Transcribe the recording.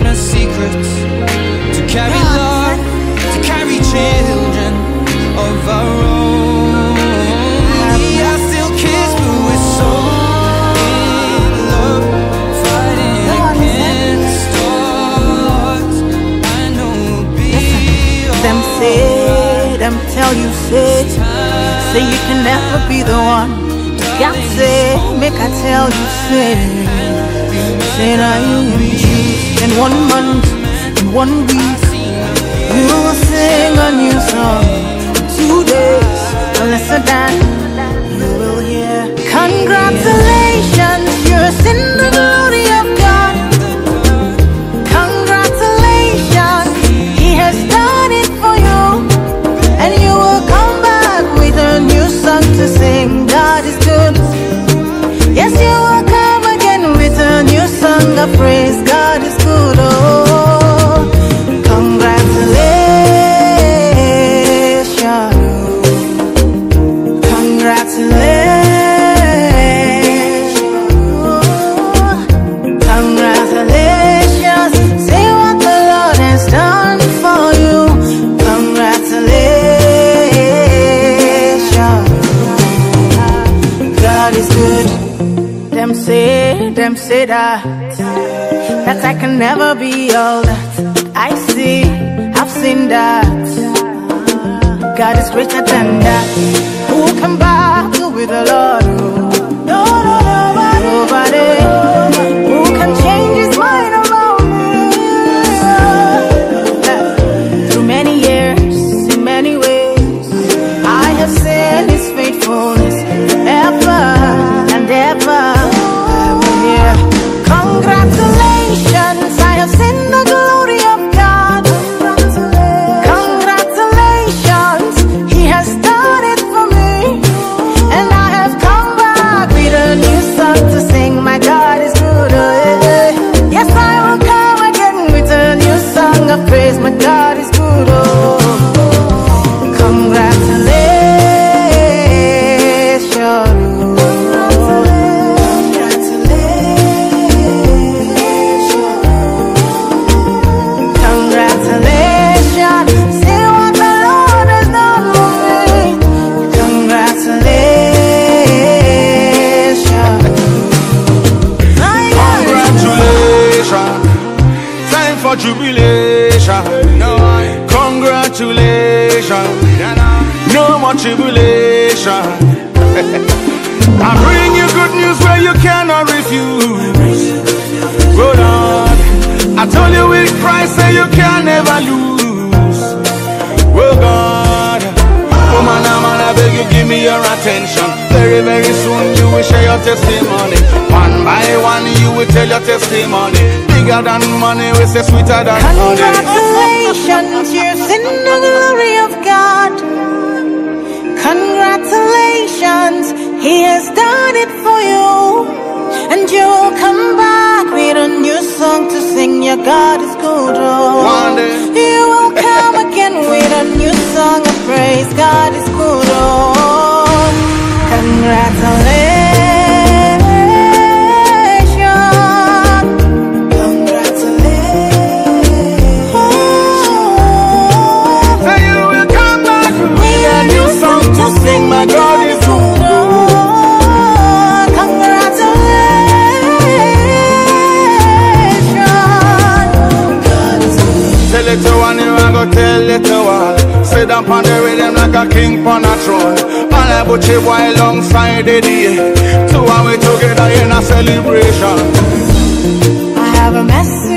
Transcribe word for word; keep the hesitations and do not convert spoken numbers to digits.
a secret, to carry love, to carry children of our own. We are still kids, but we're so in love, fighting against odds. I know we'll be them say, them tell you say, say you can never be the one. God say, make I tell you say, say I am Jesus. In one month, in one week, you will sing a new song. In two days, less than you will hear. Congratulations, you're in the glory of God. Congratulations, He has done it for you, and you will come back with a new song to sing. God is good. Yes, you will come again with a new song of praise. God is good. Oh, congratulations, congratulations, congratulations. Say what the Lord has done for you. Congratulations. God is good. Them say, them say that, that I can never be all that I see. I've seen that God is greater than that. Who can battle with the Lord? No, no, nobody. Nobody. Who can change His mind around me? Through many years, in many ways, I have seen His faithfulness ever and ever. Congratulations, I have seen the glory of God. Congratulations, He has done it for me, and I have come back with a new song to sing. My God is good. Yes, I will come again with a new song of praise. My God is good. Oh, congratulations. Jubilation, no, congratulations, no more tribulation. I bring you good news where you cannot refuse. Hold on, I told you with Christ say you can never lose. Well, God, oh man, man, I beg you give me your attention. Very, very soon you will share your testimony. One by one you will tell your testimony. Bigger than money, we say sweeter than honey. Congratulations, you're in the glory of God. Congratulations, He has done it for you, and you'll come back with a new song to sing. Your God is good. Oh, one day you will come again with a new song of praise. God is good. Oh, congratulations. Sing, my God is good. Oh, congratulations. Tell it to one, you are go tell it to all. Sit down on the rhythm like a king on a throne. And I put you boy alongside the day. Two and we together in a celebration. I have a message